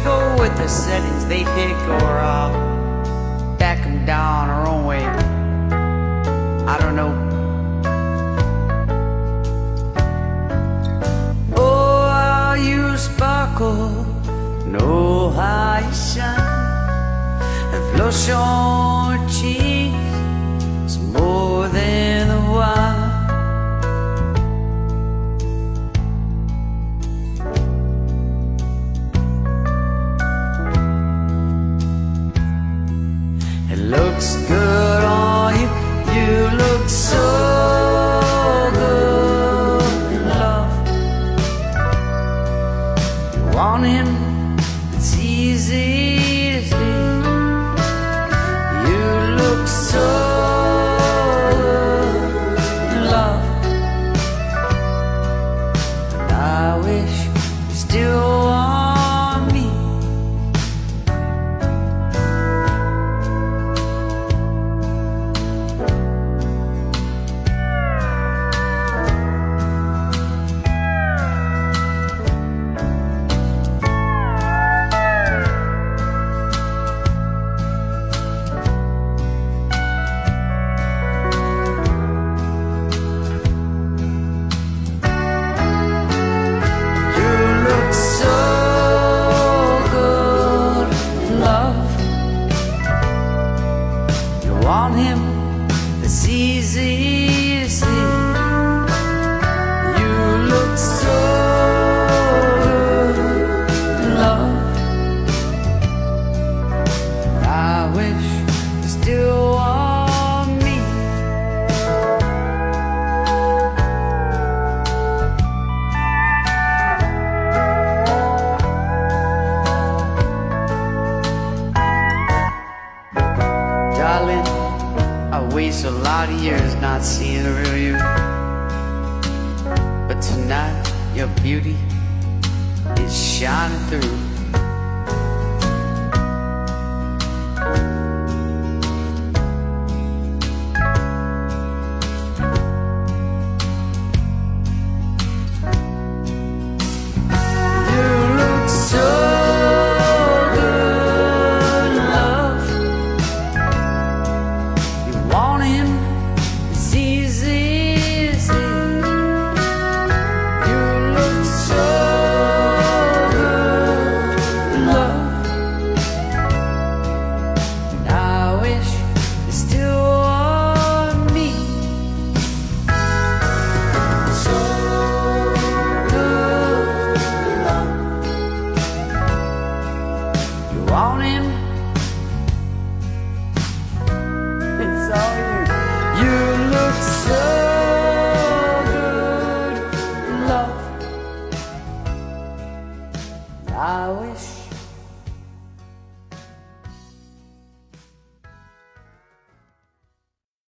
go with the settings they pick, or I'll back them down our own way. I don't know. Oh, how you sparkle, know how you shine. The flush on your cheeks is more than the wine. It looks good on you, you look so good, love. You want him, it's easy to see. You look so good, love. And I wish you still want me. Want him, it's easy to see. You look so good, love. I wish you still want me. Darling, I waste a lot of years not seeing the real you, but tonight your beauty is shining through.